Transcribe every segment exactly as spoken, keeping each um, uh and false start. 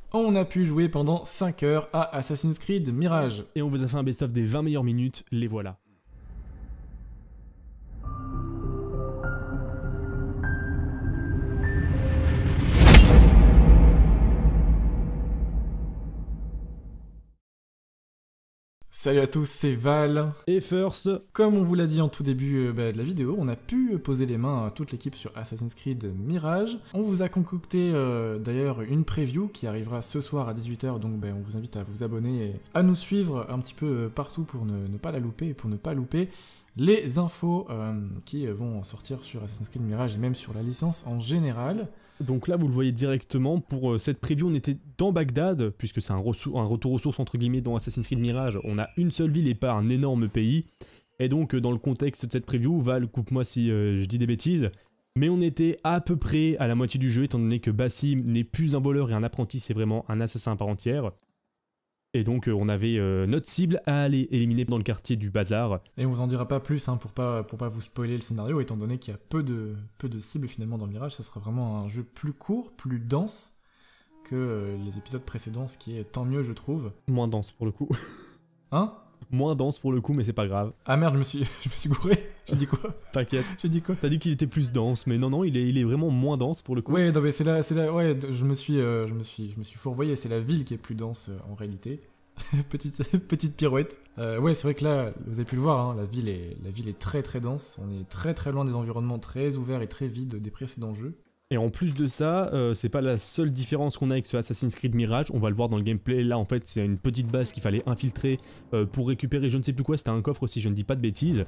On a pu jouer pendant cinq heures à Assassin's Creed Mirage. Et on vous a fait un best-of des vingt meilleures minutes, les voilà. Salut à tous, c'est Val. Et First, comme on vous l'a dit en tout début euh, bah, de la vidéo, on a pu poser les mains à toute l'équipe sur Assassin's Creed Mirage. On vous a concocté euh, d'ailleurs une preview qui arrivera ce soir à dix-huit heures, donc bah, on vous invite à vous abonner et à nous suivre un petit peu partout pour ne, ne pas la louper et pour ne pas louper les infos euh, qui vont sortir sur Assassin's Creed Mirage et même sur la licence en général. donc là vous le voyez directement, pour euh, cette preview on était dans Bagdad, puisque c'est un, un retour aux sources entre guillemets dans Assassin's Creed Mirage, on a une seule ville et pas un énorme pays, et donc euh, dans le contexte de cette preview, Val, coupe-moi si euh, je dis des bêtises, mais on était à peu près à la moitié du jeu, étant donné que Basim n'est plus un voleur et un apprenti, c'est vraiment un assassin à part entière. Et donc euh, on avait euh, notre cible à aller éliminer dans le quartier du bazar. Et on vous en dira pas plus hein, pour pas pour pas vous spoiler le scénario, étant donné qu'il y a peu de peu de cibles finalement dans Mirage. Ça sera vraiment un jeu plus court, plus dense que euh, les épisodes précédents, ce qui est tant mieux je trouve. Moins dense pour le coup. Hein? Moins dense pour le coup, mais c'est pas grave. Ah merde, je me suis je me suis gouré. J'ai dit quoi? T'inquiète. J'ai dit quoi? T'as dit qu'il était plus dense, mais non non, il est il est vraiment moins dense pour le coup. Ouais, non mais c'est là c'est là ouais, je me suis euh, je me suis je me suis fourvoyé, c'est la ville qui est plus dense euh, en réalité. petite, petite pirouette. Euh, ouais, c'est vrai que là, vous avez pu le voir, hein, la, ville est, la ville est très très dense. On est très très loin des environnements très ouverts et très vides des précédents jeux. Et en plus de ça, euh, c'est pas la seule différence qu'on a avec ce Assassin's Creed Mirage. On va le voir dans le gameplay. Là, en fait, c'est une petite base qu'il fallait infiltrer euh, pour récupérer je ne sais plus quoi. C'était un coffre si je ne dis pas de bêtises.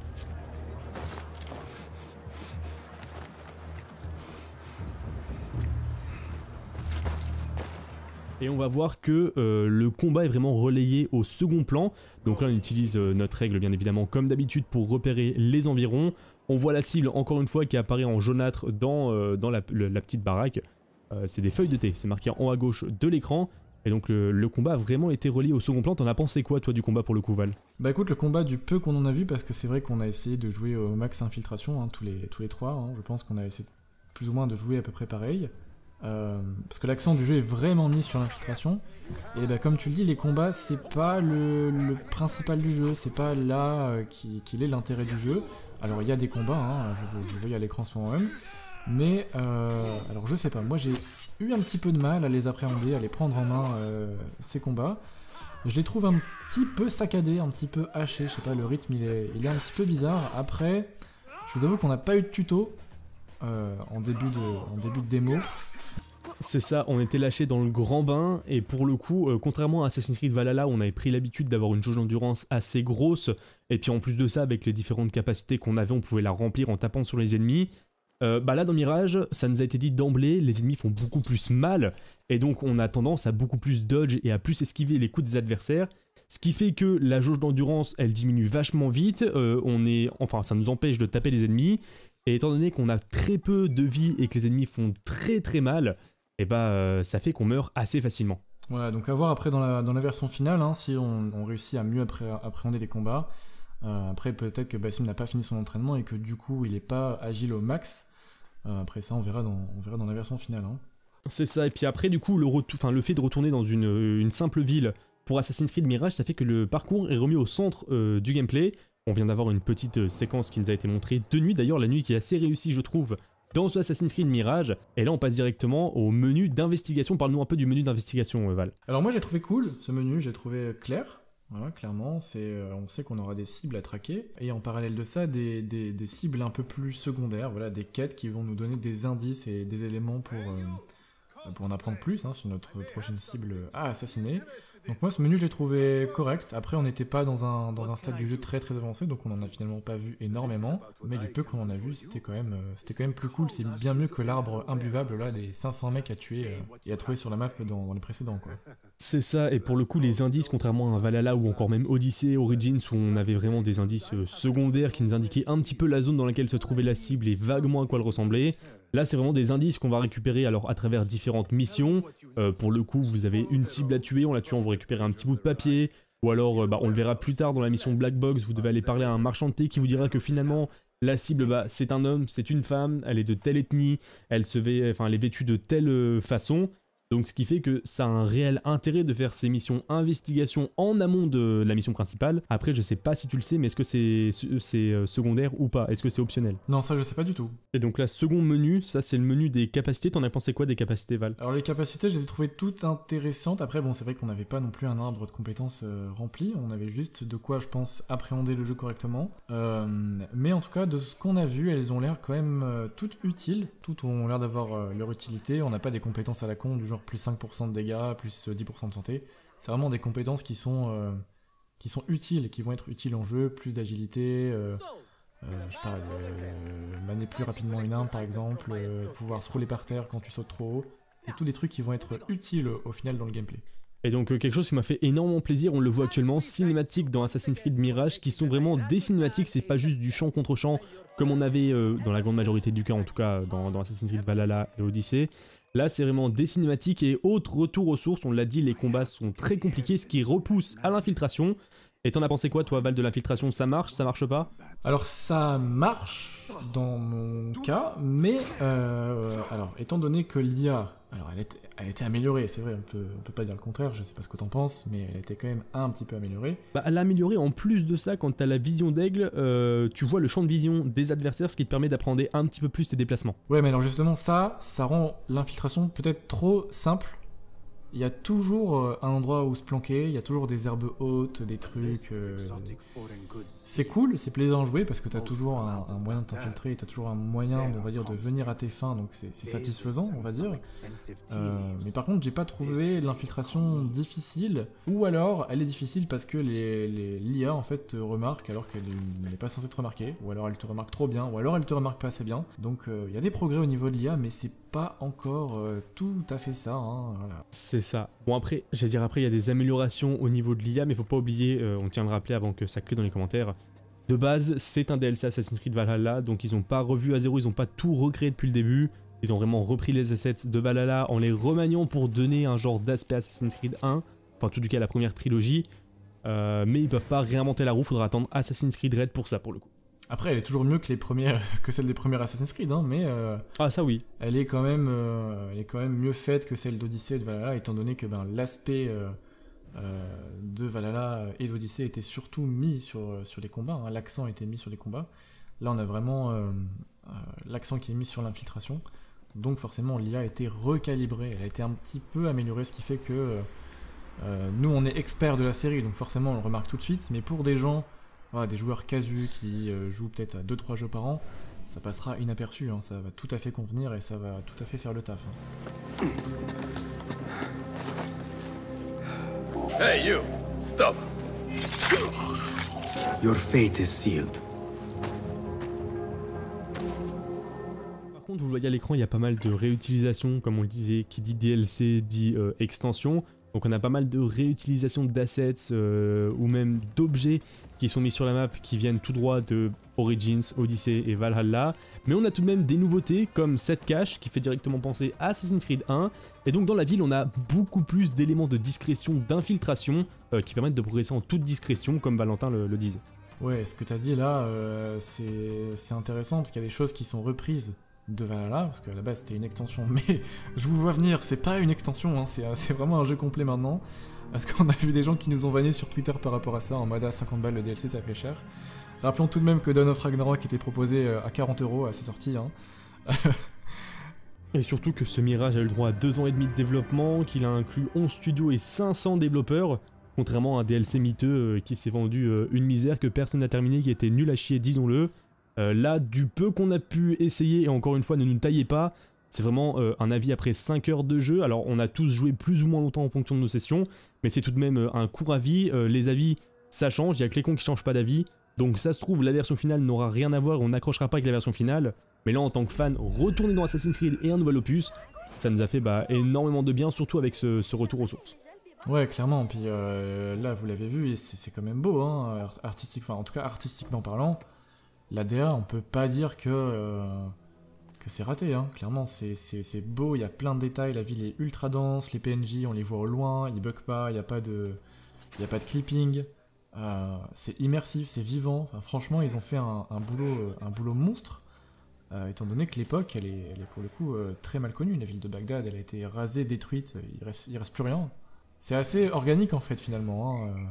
Et on va voir que euh, le combat est vraiment relayé au second plan. Donc là on utilise euh, notre règle bien évidemment comme d'habitude pour repérer les environs. On voit la cible encore une fois qui apparaît en jaunâtre dans, euh, dans la, le, la petite baraque. Euh, c'est des feuilles de thé, c'est marqué en haut à gauche de l'écran. Et donc le, le combat a vraiment été relayé au second plan. T'en as pensé quoi toi du combat pour le coup, Val? Bah écoute, le combat du peu qu'on en a vu, parce que c'est vrai qu'on a essayé de jouer au max infiltration, hein, tous, les, tous les trois. Hein. Je pense qu'on a essayé plus ou moins de jouer à peu près pareil. Euh, parce que l'accent du jeu est vraiment mis sur l'infiltration, et bah, comme tu le dis, les combats c'est pas le, le principal du jeu, c'est pas là euh, qu'il qui est l'intérêt du jeu. Alors il y a des combats, hein, je, je voyais à l'écran sur même, mais euh, alors je sais pas, moi j'ai eu un petit peu de mal à les appréhender, à les prendre en main euh, ces combats. Je les trouve un petit peu saccadés, un petit peu hachés, je sais pas, le rythme il est, il est un petit peu bizarre. Après, je vous avoue qu'on n'a pas eu de tuto euh, en, début de, en début de démo. C'est ça, on était lâché dans le grand bain, et pour le coup, euh, contrairement à Assassin's Creed Valhalla, on avait pris l'habitude d'avoir une jauge d'endurance assez grosse, et puis en plus de ça, avec les différentes capacités qu'on avait, on pouvait la remplir en tapant sur les ennemis. Euh, bah là, dans Mirage, ça nous a été dit d'emblée, les ennemis font beaucoup plus mal, et donc on a tendance à beaucoup plus dodge et à plus esquiver les coups des adversaires, ce qui fait que la jauge d'endurance, elle diminue vachement vite, euh, on est, enfin ça nous empêche de taper les ennemis, et étant donné qu'on a très peu de vie et que les ennemis font très très mal, et bah euh, ça fait qu'on meurt assez facilement. Voilà, donc à voir après dans la, dans la version finale, hein, si on, on réussit à mieux appré appréhender les combats. Euh, après peut-être que Basim n'a pas fini son entraînement et que du coup il n'est pas agile au max. Euh, après ça on verra dans, on verra dans la version finale. Hein. C'est ça, et puis après du coup le, enfin, le fait de retourner dans une, une simple ville pour Assassin's Creed Mirage, ça fait que le parcours est remis au centre euh, du gameplay. On vient d'avoir une petite euh, séquence qui nous a été montrée de nuit, d'ailleurs la nuit qui est assez réussie je trouve, dans ce Assassin's Creed Mirage, et là on passe directement au menu d'investigation. Parle-nous un peu du menu d'investigation, Val. Alors moi j'ai trouvé cool ce menu, j'ai trouvé clair, voilà, clairement, c'est, euh, on sait qu'on aura des cibles à traquer, et en parallèle de ça, des, des, des cibles un peu plus secondaires, voilà, des quêtes qui vont nous donner des indices et des éléments pour, euh, pour en apprendre plus hein, sur notre prochaine cible à assassiner. Donc moi ce menu je l'ai trouvé correct, après on n'était pas dans un, dans un stade du jeu très très avancé, donc on en a finalement pas vu énormément, mais du peu qu'on en a vu c'était quand même, euh, c'était quand même plus cool, c'est bien mieux que l'arbre imbuvable là, des cinq cents mecs à tuer euh, et à trouver sur la map dans, dans les précédents quoi. C'est ça, et pour le coup les indices, contrairement à un Valhalla ou encore même Odyssey, Origins, où on avait vraiment des indices euh, secondaires qui nous indiquaient un petit peu la zone dans laquelle se trouvait la cible et vaguement à quoi elle ressemblait, là c'est vraiment des indices qu'on va récupérer alors à travers différentes missions. Euh, pour le coup vous avez une cible à tuer, en la tuant vous récupérez un petit bout de papier, ou alors euh, bah, on le verra plus tard dans la mission Black Box, vous devez aller parler à un marchand de thé qui vous dira que finalement la cible bah, c'est un homme, c'est une femme, elle est de telle ethnie, elle, se vê... enfin, elle est vêtue de telle euh, façon. Donc ce qui fait que ça a un réel intérêt de faire ces missions investigation en amont de la mission principale. Après je sais pas si tu le sais, mais est-ce que c'est c'est secondaire ou pas? Est-ce que c'est optionnel? Non, ça je sais pas du tout. Et donc là, second menu, ça c'est le menu des capacités. T'en as pensé quoi des capacités, Val? Alors les capacités, je les ai trouvées toutes intéressantes. Après bon, c'est vrai qu'on n'avait pas non plus un arbre de compétences euh, rempli, on avait juste de quoi je pense appréhender le jeu correctement. Euh, mais en tout cas, de ce qu'on a vu, elles ont l'air quand même euh, toutes utiles, toutes ont l'air d'avoir euh, leur utilité. On n'a pas des compétences à la con du genre plus cinq pour cent de dégâts, plus dix pour cent de santé. C'est vraiment des compétences qui sont, euh, qui sont utiles, qui vont être utiles en jeu, plus d'agilité, euh, euh, je sais pas, euh, maner plus rapidement une arme par exemple, euh, pouvoir se rouler par terre quand tu sautes trop haut. C'est tous des trucs qui vont être utiles au final dans le gameplay. Et donc euh, quelque chose qui m'a fait énormément plaisir, on le voit actuellement, cinématiques dans Assassin's Creed Mirage, qui sont vraiment des cinématiques, c'est pas juste du champ contre champ, comme on avait euh, dans la grande majorité du cas, en tout cas dans, dans Assassin's Creed Valhalla et Odyssey. Là c'est vraiment des cinématiques et autre retour aux sources, on l'a dit, les combats sont très compliqués, ce qui repousse à l'infiltration. Et t'en as pensé quoi toi, Val, de l'infiltration? Ça marche, ça marche pas? Alors ça marche dans mon cas, mais euh, alors étant donné que l'I A, alors elle, était, elle était améliorée, c'est vrai, on peut, on peut pas dire le contraire, je sais pas ce que t'en penses, mais elle était quand même un petit peu améliorée. Bah, elle a amélioré en plus de ça, quand t'as la vision d'aigle, euh, tu vois le champ de vision des adversaires, ce qui te permet d'appréhender un petit peu plus tes déplacements. Ouais, mais alors justement ça, ça rend l'infiltration peut-être trop simple. Il y a toujours un endroit où se planquer, il y a toujours des herbes hautes, des trucs... Euh... C'est cool, c'est plaisant à jouer parce que t'as toujours un, un moyen de t'infiltrer, t'as toujours un moyen, on va dire, de venir à tes fins, donc c'est satisfaisant, on va dire. Euh, mais par contre, j'ai pas trouvé l'infiltration difficile, ou alors elle est difficile parce que l'I A en fait te remarque alors qu'elle n'est pas censée te remarquer, ou alors elle te remarque trop bien, ou alors elle te remarque pas assez bien. Donc il euh, y a des progrès au niveau de l'I A, mais c'est pas encore euh, tout à fait ça, hein, voilà. C'est ça. Bon après, j'allais dire après, il y a des améliorations au niveau de l'I A, mais faut pas oublier, euh, on tient à le rappeler avant que ça crie dans les commentaires, de base, c'est un D L C Assassin's Creed Valhalla, donc ils ont pas revu à zéro, ils ont pas tout recréé depuis le début, ils ont vraiment repris les assets de Valhalla en les remaniant pour donner un genre d'aspect Assassin's Creed un, enfin en tout cas la première trilogie, euh, mais ils peuvent pas réinventer la roue, faudra attendre Assassin's Creed Red pour ça pour le coup. Après, elle est toujours mieux que les premières, que celle des premières Assassin's Creed, hein, mais euh, ah ça oui. Elle est quand même, euh, elle est quand même mieux faite que celle d'Odyssey et de Valhalla, étant donné que ben, l'aspect euh, euh, de Valhalla et d'Odyssey était surtout mis sur, sur les combats, hein, l'accent était mis sur les combats. Là, on a vraiment euh, euh, l'accent qui est mis sur l'infiltration, donc forcément l'I A a été recalibrée, elle a été un petit peu améliorée, ce qui fait que euh, nous on est experts de la série, donc forcément on le remarque tout de suite, mais pour des gens, voilà, des joueurs casus qui euh, jouent peut-être à deux trois jeux par an, ça passera inaperçu, hein, ça va tout à fait convenir et ça va tout à fait faire le taf. Hein. Hey you, stop. Your fate is sealed. Par contre, vous le voyez à l'écran, il y a pas mal de réutilisation, comme on le disait, qui dit D L C dit euh, extension. Donc on a pas mal de réutilisation d'assets euh, ou même d'objets qui sont mis sur la map, qui viennent tout droit de Origins, Odyssey et Valhalla. Mais on a tout de même des nouveautés, comme cette cache, qui fait directement penser à Assassin's Creed un. Et donc dans la ville, on a beaucoup plus d'éléments de discrétion, d'infiltration, euh, qui permettent de progresser en toute discrétion, comme Valentin le, le disait. Ouais, ce que tu as dit là, euh, c'est intéressant, parce qu'il y a des choses qui sont reprises de Valhalla, parce qu'à la base c'était une extension, mais je vous vois venir, c'est pas une extension, hein, c'est vraiment un jeu complet maintenant. Parce qu'on a vu des gens qui nous ont vanné sur Twitter par rapport à ça, en mode à cinquante balles le D L C ça fait cher. Rappelons tout de même que Dawn of Ragnarok était proposé à quarante euros à sa sortie. Hein. Et surtout que ce Mirage a eu le droit à deux ans et demi de développement, qu'il a inclus onze studios et cinq cents développeurs, contrairement à un D L C miteux euh, qui s'est vendu euh, une misère que personne n'a terminé, qui était nul à chier, disons-le. Euh, là, du peu qu'on a pu essayer, et encore une fois, ne nous taillez pas, c'est vraiment euh, un avis après cinq heures de jeu. Alors on a tous joué plus ou moins longtemps en fonction de nos sessions, mais c'est tout de même euh, un court avis. Euh, les avis, ça change, il y a que les cons qui changent pas d'avis. Donc ça se trouve, la version finale n'aura rien à voir, on n'accrochera pas avec la version finale. Mais là en tant que fan, retourner dans Assassin's Creed et un nouvel opus, ça nous a fait bah, énormément de bien, surtout avec ce, ce retour aux sources. Ouais, clairement, puis euh, là vous l'avez vu, et c'est quand même beau, hein, artistique, enfin en tout cas artistiquement parlant. La D A, on peut pas dire que... Euh... que c'est raté, hein. Clairement, c'est beau, il y a plein de détails, la ville est ultra dense, les P N J, on les voit au loin, ils bug pas, il n'y a pas de il y a pas de clipping, euh, c'est immersif, c'est vivant, enfin, franchement, ils ont fait un, un, boulot, un boulot monstre, euh, étant donné que l'époque, elle est, elle est pour le coup euh, très mal connue. La ville de Bagdad, elle a été rasée, détruite, il reste, il reste plus rien. C'est assez organique en fait finalement. Hein, euh.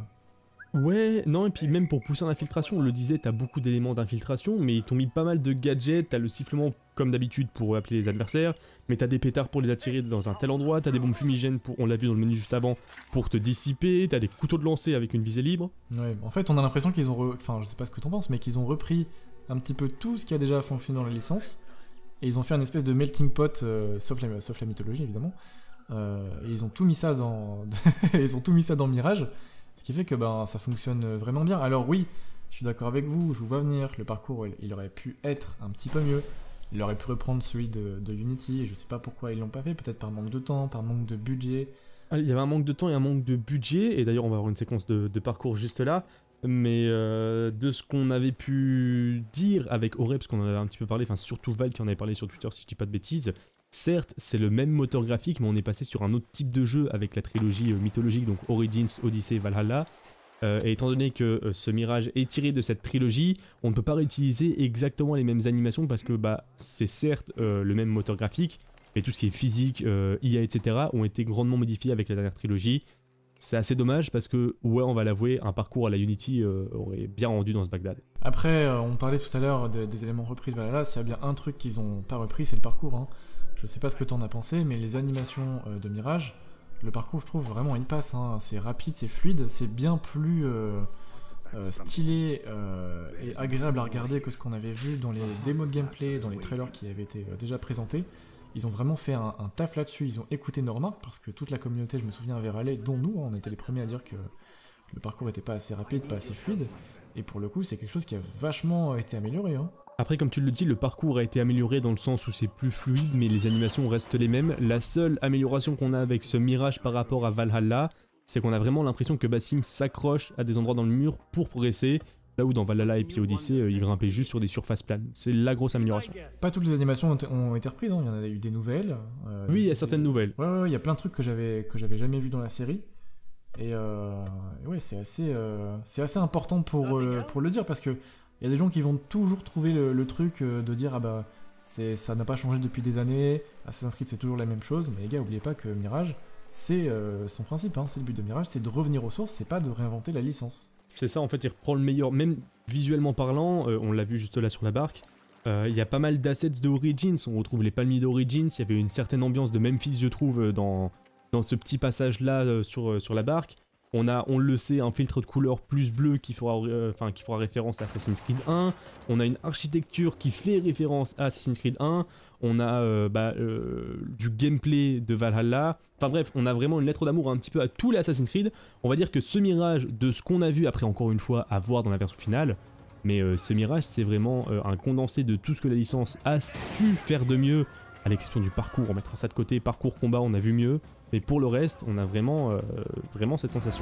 Ouais, non, et puis même pour pousser en infiltration, on le disait, t'as beaucoup d'éléments d'infiltration, mais ils t'ont mis pas mal de gadgets, t'as le sifflement comme d'habitude pour appeler les adversaires, mais t'as des pétards pour les attirer dans un tel endroit, t'as des bombes fumigènes, pour, on l'a vu dans le menu juste avant, pour te dissiper, t'as des couteaux de lancer avec une visée libre. Ouais, en fait on a l'impression qu'ils ont, re... enfin je sais pas ce que t'en penses, mais qu'ils ont repris un petit peu tout ce qui a déjà fonctionné dans la licence, et ils ont fait un espèce de melting pot, euh, sauf, la... sauf la mythologie évidemment, euh, et ils ont tout mis ça dans... ils ont tout mis ça dans Mirage. Ce qui fait que ben, ça fonctionne vraiment bien. Alors oui, je suis d'accord avec vous, je vous vois venir, le parcours il aurait pu être un petit peu mieux. Il aurait pu reprendre celui de, de Unity, et je sais pas pourquoi ils l'ont pas fait, peut-être par manque de temps, par manque de budget. Il y avait un manque de temps et un manque de budget, et d'ailleurs on va avoir une séquence de, de parcours juste là, mais euh, de ce qu'on avait pu dire avec Auré, parce qu'on en avait un petit peu parlé, enfin surtout Val qui en avait parlé sur Twitter si je dis pas de bêtises, certes, c'est le même moteur graphique, mais on est passé sur un autre type de jeu avec la trilogie euh, mythologique, donc Origins, Odyssey, Valhalla. Euh, et étant donné que euh, ce Mirage est tiré de cette trilogie, on ne peut pas réutiliser exactement les mêmes animations parce que bah, c'est certes euh, le même moteur graphique, mais tout ce qui est physique, euh, I A, et cetera ont été grandement modifiés avec la dernière trilogie. C'est assez dommage parce que, ouais, on va l'avouer, un parcours à la Unity euh, aurait bien rendu dans ce Bagdad. Après, euh, on parlait tout à l'heure de, des éléments repris de Valhalla, s'il y a bien un truc qu'ils ont pas repris, c'est le parcours. Hein. Je sais pas ce que t'en as pensé, mais les animations euh, de Mirage, le parcours, je trouve vraiment il passe. Hein. C'est rapide, c'est fluide, c'est bien plus euh, euh, stylé euh, et agréable à regarder que ce qu'on avait vu dans les démos de gameplay, dans les trailers qui avaient été euh, déjà présentés. Ils ont vraiment fait un, un taf là-dessus, ils ont écouté nos remarques parce que toute la communauté, je me souviens, avait râlé, dont nous, hein, on était les premiers à dire que le parcours n'était pas assez rapide, pas assez fluide. Et pour le coup, c'est quelque chose qui a vachement été amélioré. Hein. Après, comme tu le dis, le parcours a été amélioré dans le sens où c'est plus fluide, mais les animations restent les mêmes. La seule amélioration qu'on a avec ce Mirage par rapport à Valhalla, c'est qu'on a vraiment l'impression que Basim s'accroche à des endroits dans le mur pour progresser, là où dans Valhalla et puis Odyssey, euh, il grimpait juste sur des surfaces planes. C'est la grosse amélioration. Pas toutes les animations ont, ont été reprises, hein. Il y en a eu des nouvelles. Euh, oui, il y a certaines nouvelles. Ouais, ouais, ouais, il y a plein de trucs que j'avais que j'avais jamais vu dans la série. Et euh, ouais, c'est assez, euh, c'est assez important pour, euh, pour le dire parce que il y a des gens qui vont toujours trouver le, le truc euh, de dire ah bah c'est, ça n'a pas changé depuis des années, Assassin's Creed c'est toujours la même chose, mais les gars, oubliez pas que Mirage, c'est euh, son principe, hein, c'est le but de Mirage, c'est de revenir aux sources, c'est pas de réinventer la licence. C'est ça, en fait, il reprend le meilleur, même visuellement parlant, euh, on l'a vu juste là sur la barque, il euh, y a pas mal d'assets de Origins, on retrouve les palmiers d'Origins, il y avait une certaine ambiance de Memphis, je trouve, dans, dans ce petit passage-là euh, sur, euh, sur la barque. On a, on le sait, un filtre de couleur plus bleu qui fera, euh, enfin, qui fera référence à Assassin's Creed un. On a une architecture qui fait référence à Assassin's Creed un. On a euh, bah, euh, du gameplay de Valhalla. Enfin bref, on a vraiment une lettre d'amour un petit peu à tous les Assassin's Creed. On va dire que ce Mirage, de ce qu'on a vu, après encore une fois à voir dans la version finale, mais euh, ce Mirage c'est vraiment euh, un condensé de tout ce que la licence a su faire de mieux, à l'exception du parcours, on mettra ça de côté, parcours combat on a vu mieux. Mais pour le reste, on a vraiment, euh, vraiment cette sensation.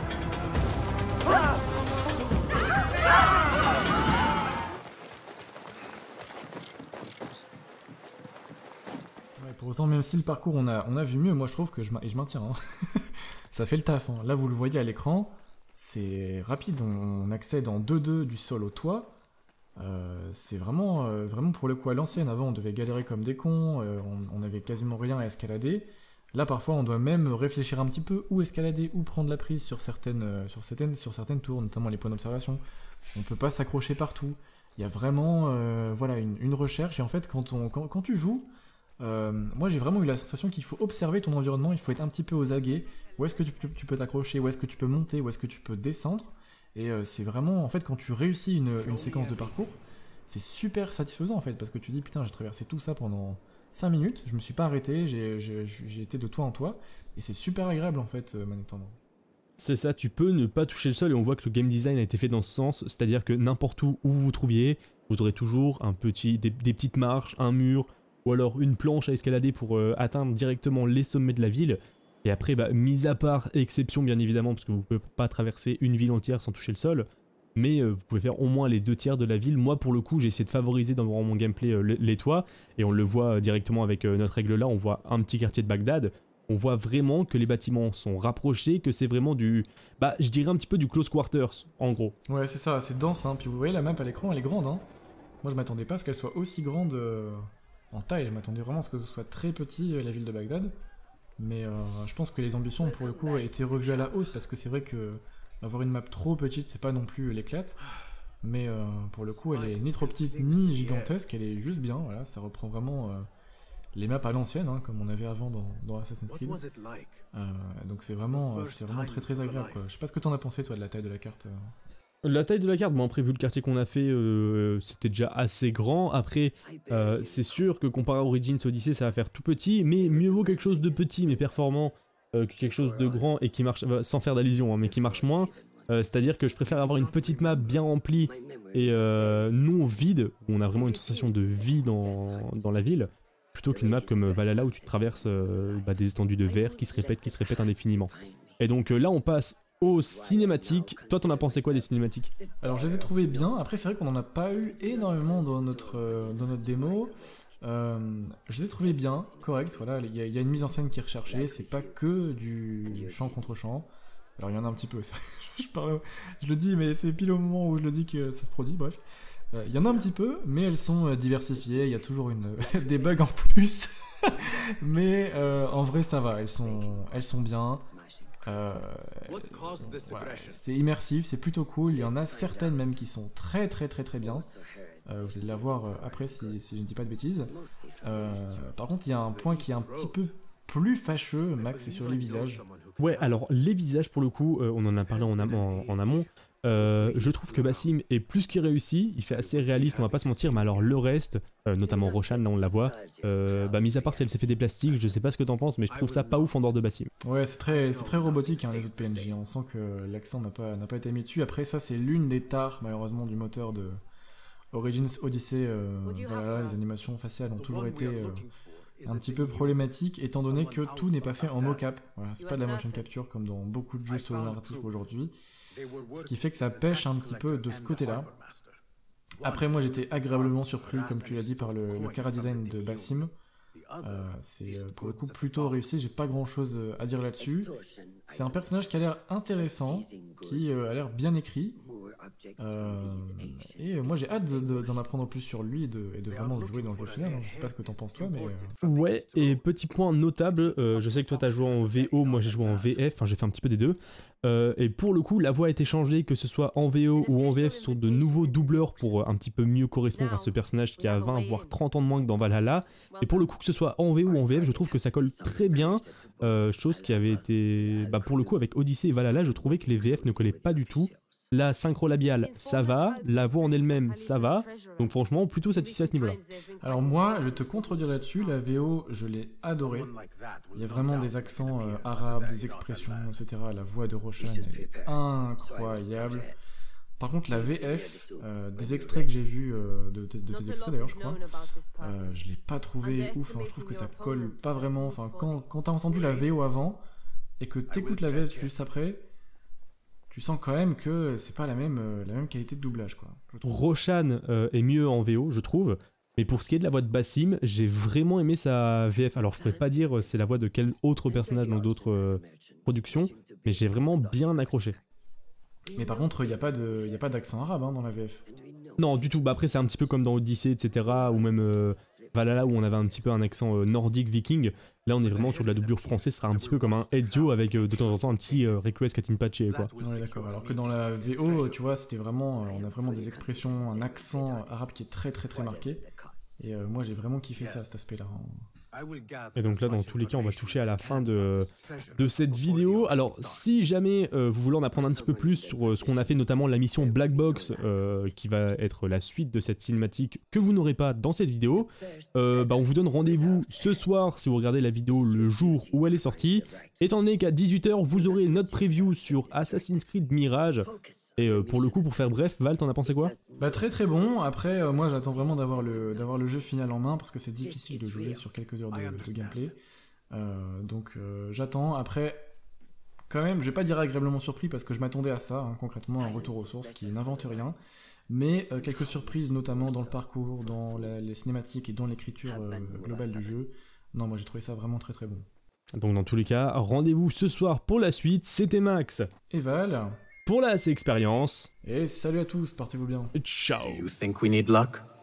Ouais, pour autant, même si le parcours on a, on a vu mieux, moi je trouve que je, et je maintiens, hein. Ça fait le taf. Hein. Là, vous le voyez à l'écran, c'est rapide. On, on accède en deux deux du sol au toit. Euh, c'est vraiment, euh, vraiment pour le coup à l'ancienne. Avant, on devait galérer comme des cons, euh, on, on avait quasiment rien à escalader. Là, parfois, on doit même réfléchir un petit peu où escalader, où prendre la prise sur certaines, euh, sur certaines, sur certaines tours, notamment les points d'observation. On peut pas s'accrocher partout. Il y a vraiment euh, voilà, une, une recherche. Et en fait, quand, on, quand, quand tu joues, euh, moi, j'ai vraiment eu la sensation qu'il faut observer ton environnement. Il faut être un petit peu aux aguets. Où est-ce que tu, tu peux t'accrocher, où est-ce que tu peux monter, où est-ce que tu peux descendre. Et euh, c'est vraiment, en fait, quand tu réussis une, une séquence de parcours, c'est super satisfaisant, en fait, parce que tu dis, putain, j'ai traversé tout ça pendant cinq minutes, je me suis pas arrêté, j'ai, j'ai, j'ai été de toit en toit, et c'est super agréable en fait, euh, manette en main. C'est ça, tu peux ne pas toucher le sol, et on voit que le game design a été fait dans ce sens, c'est-à-dire que n'importe où où vous vous trouviez, vous aurez toujours un petit, des, des petites marches, un mur, ou alors une planche à escalader pour euh, atteindre directement les sommets de la ville. Et après, bah, mis à part exception bien évidemment, parce que vous ne pouvez pas traverser une ville entière sans toucher le sol, mais euh, vous pouvez faire au moins les deux tiers de la ville. Moi pour le coup j'ai essayé de favoriser dans mon gameplay euh, les toits, et on le voit euh, directement avec euh, notre règle là, on voit un petit quartier de Bagdad, on voit vraiment que les bâtiments sont rapprochés, que c'est vraiment du, bah je dirais un petit peu du close quarters en gros. Ouais c'est ça, c'est dense, hein. Puis vous voyez la map à l'écran elle est grande, hein. moi je m'attendais pas à ce qu'elle soit aussi grande euh, en taille, je m'attendais vraiment à ce que ce soit très petit, euh, la ville de Bagdad. Mais euh, je pense que les ambitions pour le coup ont été revues à la hausse, parce que c'est vrai que avoir une map trop petite, c'est pas non plus l'éclate. Mais euh, pour le coup, elle est ni trop petite ni gigantesque, elle est juste bien, voilà, ça reprend vraiment... Euh, les maps à l'ancienne, hein, comme on avait avant dans, dans Assassin's Creed. Euh, donc c'est vraiment, c'est vraiment très très agréable, quoi. Je sais pas ce que t'en as pensé, toi, de la taille de la carte. Euh... La taille de la carte, bon après vu le quartier qu'on a fait, euh, c'était déjà assez grand. Après, euh, c'est sûr que comparé à Origins Odyssey, ça va faire tout petit, mais mieux vaut quelque chose de petit mais performant euh, que quelque chose de grand et qui marche, euh, sans faire d'allusion, hein, mais qui marche moins. Euh, C'est-à-dire que je préfère avoir une petite map bien remplie et euh, non vide, où on a vraiment une sensation de vide dans, dans la ville, plutôt qu'une map comme Valhalla où tu traverses euh, bah, des étendues de verre qui se répètent, qui se répètent indéfiniment. Et donc euh, là on passe aux cinématiques. Toi t'en as pensé quoi des cinématiques? Alors je les ai trouvées bien, après c'est vrai qu'on n'en a pas eu énormément dans notre, euh, dans notre démo. Euh, je les ai trouvées bien, correctes, voilà, il y, y a une mise en scène qui est recherchée, c'est pas que du champ contre champ. Alors il y en a un petit peu, je, parle, je le dis mais c'est pile au moment où je le dis que ça se produit, bref. Il euh, y en a un petit peu, mais elles sont euh, diversifiées, il y a toujours une, des bugs en plus, mais euh, en vrai ça va, elles sont, elles sont bien, euh, voilà, c'est immersif, c'est plutôt cool, il y en a certaines même qui sont très très très très bien, euh, vous allez la voir euh, après si, si je ne dis pas de bêtises. Euh, par contre il y a un point qui est un petit peu plus fâcheux, Max, c'est sur les visages. Ouais, alors les visages pour le coup, euh, on en a parlé en, am en, en amont. Euh, je trouve que Basim est plus que réussi, il fait assez réaliste, on va pas se mentir, mais alors le reste, euh, notamment Roshan, là on la voit, euh, bah mis à part si elle s'est fait des plastiques, je sais pas ce que t'en penses, mais je trouve ça pas ouf en dehors de Basim. Ouais, c'est très, c'est très robotique hein, les autres P N J, on sent que l'accent n'a pas, n'a pas été mis dessus. Après ça c'est l'une des tares malheureusement du moteur de Origins Odyssey, euh, voilà, les animations faciales ont toujours été euh, un petit peu problématiques étant donné que tout n'est pas fait en mocap, voilà, c'est pas de la motion capture comme dans beaucoup de jeux solo narratifs aujourd'hui. Ce qui fait que ça pêche un petit peu de ce côté-là. Après, moi j'étais agréablement surpris, comme tu l'as dit, par le, le chara-design de Basim. Euh, c'est pour le coup plutôt réussi, j'ai pas grand-chose à dire là-dessus. C'est un personnage qui a l'air intéressant, qui euh, a l'air bien écrit. Euh, et moi j'ai hâte d'en apprendre plus sur lui et de, et de vraiment le jouer dans le jeu final. Je sais pas ce que t'en penses toi, mais... Euh... Ouais, et petit point notable, euh, je sais que toi t'as joué en V O, moi j'ai joué en V F, enfin j'ai fait un petit peu des deux. Euh, et pour le coup, la voix a été changée, que ce soit en V O ou en V F, ce sont de nouveaux doubleurs pour un petit peu mieux correspondre à ce personnage qui a vingt voire trente ans de moins que dans Valhalla. Et pour le coup, que ce soit en V O ou en V F, je trouve que ça colle très bien. Euh, chose qui avait été... Bah pour le coup, avec Odyssey et Valhalla, je trouvais que les V F ne collaient pas du tout. La synchro labiale, ça va. La voix en elle-même, ça va. Donc franchement, plutôt satisfait à ce niveau-là. Alors moi, je vais te contredire là-dessus. La V O, je l'ai adorée. Il y a vraiment des accents euh, arabes, des expressions, et cetera. La voix de Roshan, elle est incroyable. Par contre, la V F, euh, des extraits que j'ai vus, euh, de, de, de tes extraits d'ailleurs, je crois, euh, je l'ai pas trouvé ouf. Hein. Je trouve que ça colle pas vraiment. Enfin, quand, quand t'as entendu la V O avant et que t'écoutes la V F juste après, tu sens quand même que c'est pas la même, euh, la même qualité de doublage, quoi. Roshan euh, est mieux en V O, je trouve. Mais pour ce qui est de la voix de Basim, j'ai vraiment aimé sa V F. Alors je pourrais pas dire c'est la voix de quel autre personnage dans d'autres euh, productions, mais j'ai vraiment bien accroché. Mais par contre, il n'y a pas d'accent arabe hein, dans la V F. Non, du tout. Bah après, c'est un petit peu comme dans Odyssey, et cetera. Ou même euh, Valhalla, où on avait un petit peu un accent euh, nordique viking. Là, on est vraiment sur de la doublure française. Ce sera un petit peu comme un Ezio avec euh, de temps en temps un petit euh, request Katinpache, quoi. Ouais, d'accord. Alors que dans la V O, tu vois, c'était vraiment... Euh, on a vraiment des expressions, un accent arabe qui est très très très marqué. Et euh, moi, j'ai vraiment kiffé ça, cet aspect-là. Et donc là, dans tous les cas, on va toucher à la fin de, de cette vidéo. Alors, si jamais euh, vous voulez en apprendre un petit peu plus sur euh, ce qu'on a fait, notamment la mission Black Box, euh, qui va être la suite de cette cinématique que vous n'aurez pas dans cette vidéo, euh, bah, on vous donne rendez-vous ce soir, si vous regardez la vidéo le jour où elle est sortie. Étant donné qu'à dix-huit heures, vous aurez notre preview sur Assassin's Creed Mirage. Et euh, pour le coup, pour faire bref, Val, t'en as pensé quoi? Bah très très bon, après euh, moi j'attends vraiment d'avoir le, d'avoir le jeu final en main, parce que c'est difficile de jouer sur quelques heures de, de gameplay. Euh, donc euh, j'attends, après, quand même, je vais pas dire agréablement surpris, parce que je m'attendais à ça, hein, concrètement, un retour aux sources qui n'invente rien, mais euh, quelques surprises, notamment dans le parcours, dans la, les cinématiques et dans l'écriture euh, globale du jeu. Non, moi j'ai trouvé ça vraiment très très bon. Donc dans tous les cas, rendez-vous ce soir pour la suite, c'était Max. Et Val. Pour la C Expérience. Et salut à tous, portez-vous bien. Ciao. Do you think we need luck?